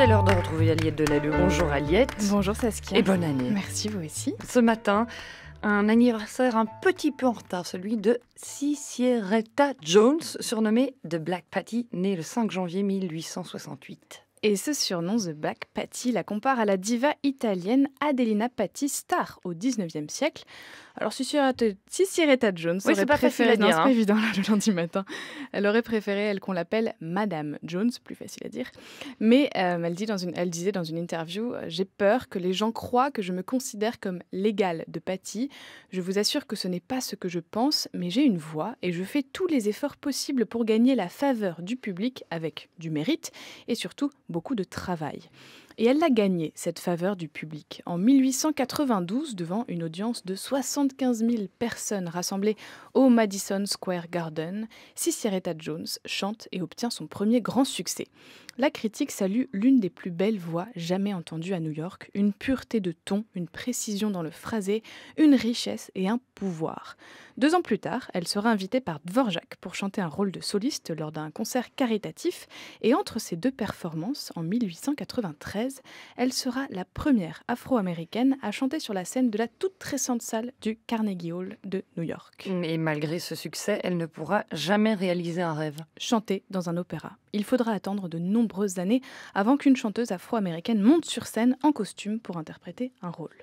C'est l'heure de retrouver Aliette Delalu. Bonjour Aliette. Bonjour Saskia. Et bonne année. Merci, vous aussi. Ce matin, un anniversaire un petit peu en retard, celui de Cicieretta Jones, surnommée The Black Patty, née le 5 janvier 1868. Et ce surnom, The Black Patty, la compare à la diva italienne Adelina Patti, star au XIXe siècle. Alors, Cicieretta Jones aurait préféré... Non, c'est pas évident, là, le lundi matin. Elle aurait préféré, elle, qu'on l'appelle Madame Jones, plus facile à dire. Mais elle disait dans une interview « J'ai peur que les gens croient que je me considère comme l'égale de Patty. Je vous assure que ce n'est pas ce que je pense, mais j'ai une voix et je fais tous les efforts possibles pour gagner la faveur du public avec du mérite et surtout beaucoup de travail. » Et elle l'a gagnée, cette faveur du public. En 1892, devant une audience de 75 000 personnes rassemblées au Madison Square Garden, Cicieretta Jones chante et obtient son premier grand succès. La critique salue l'une des plus belles voix jamais entendues à New York, une pureté de ton, une précision dans le phrasé, une richesse et un pouvoir. 2 ans plus tard, elle sera invitée par Dvorak pour chanter un rôle de soliste lors d'un concert caritatif et entre ces 2 performances, en 1893, elle sera la première afro-américaine à chanter sur la scène de la toute récente salle du Carnegie Hall de New York. Et malgré ce succès, elle ne pourra jamais réaliser un rêve. Chanter dans un opéra. Il faudra attendre de nombreuses années avant qu'une chanteuse afro-américaine monte sur scène en costume pour interpréter un rôle.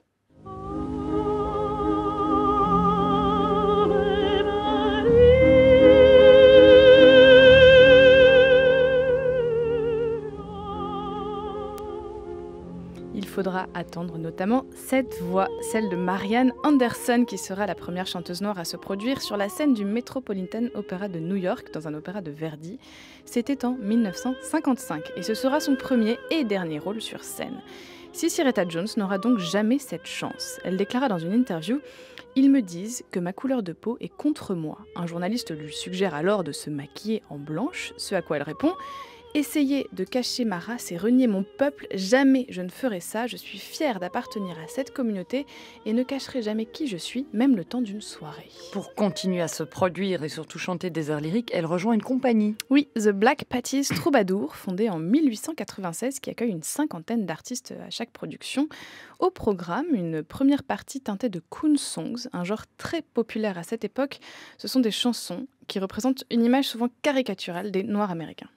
Il faudra attendre notamment cette voix, celle de Marianne Anderson, qui sera la première chanteuse noire à se produire sur la scène du Metropolitan Opera de New York, dans un opéra de Verdi. C'était en 1955, et ce sera son premier et dernier rôle sur scène. Cicieretta Jones n'aura donc jamais cette chance. Elle déclara dans une interview « Ils me disent que ma couleur de peau est contre moi. Un journaliste lui suggère alors de se maquiller en blanche, ce à quoi elle répond « Essayer de cacher ma race et renier mon peuple, jamais je ne ferai ça. Je suis fière d'appartenir à cette communauté et ne cacherai jamais qui je suis, même le temps d'une soirée. » Pour continuer à se produire et surtout chanter des airs lyriques, elle rejoint une compagnie. Oui, The Black Patties Troubadour, fondée en 1896, qui accueille une 50aine d'artistes à chaque production. Au programme, une première partie teintée de coon songs, un genre très populaire à cette époque. Ce sont des chansons qui représentent une image souvent caricaturale des Noirs américains.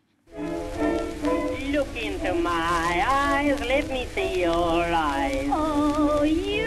Look into my eyes, let me see your eyes. Oh, you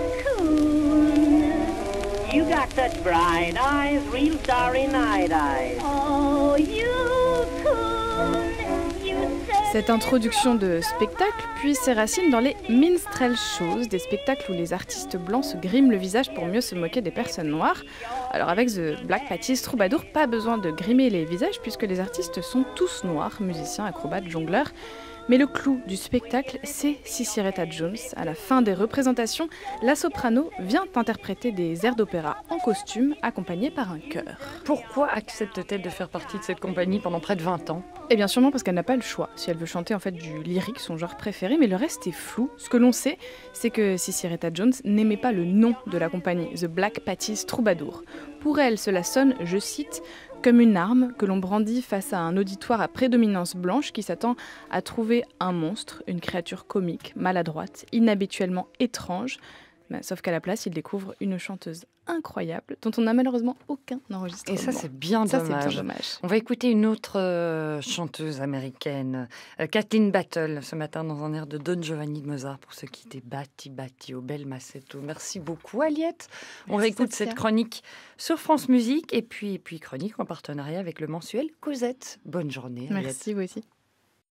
coon. You got such bright eyes, real starry night eyes. Oh, you coon. You said... Cette introduction de spectacle puise ses racines dans les minstrel shows, des spectacles où les artistes blancs se griment le visage pour mieux se moquer des personnes noires. Alors avec The Black Patties Troubadour, pas besoin de grimer les visages puisque les artistes sont tous noirs, musiciens, acrobates, jongleurs. Mais le clou du spectacle, c'est Cicieretta Jones. À la fin des représentations, la soprano vient interpréter des airs d'opéra en costume, accompagnée par un chœur. Pourquoi accepte-t-elle de faire partie de cette compagnie pendant près de 20 ans ? Eh bien sûrement parce qu'elle n'a pas le choix, si elle veut chanter en fait du lyrique, son genre préféré, mais le reste est flou. Ce que l'on sait, c'est que Cicieretta Jones n'aimait pas le nom de la compagnie, The Black Patties Troubadour. Pour elle, cela sonne, je cite, comme une arme que l'on brandit face à un auditoire à prédominance blanche qui s'attend à trouver un monstre, une créature comique, maladroite, inhabituellement étrange. Sauf qu'à la place, il découvre une chanteuse incroyable dont on n'a malheureusement aucun enregistrement. Et ça, c'est bien dommage. On va écouter une autre chanteuse américaine, Kathleen Battle, ce matin dans un air de Don Giovanni de Mozart, pour se quitter Batti Batti, au bel Massetto. Merci beaucoup, Aliette. On réécoute cette chronique sur France Musique et puis chronique en partenariat avec le mensuel Cosette. Bonne journée, Aliette. Merci, vous aussi.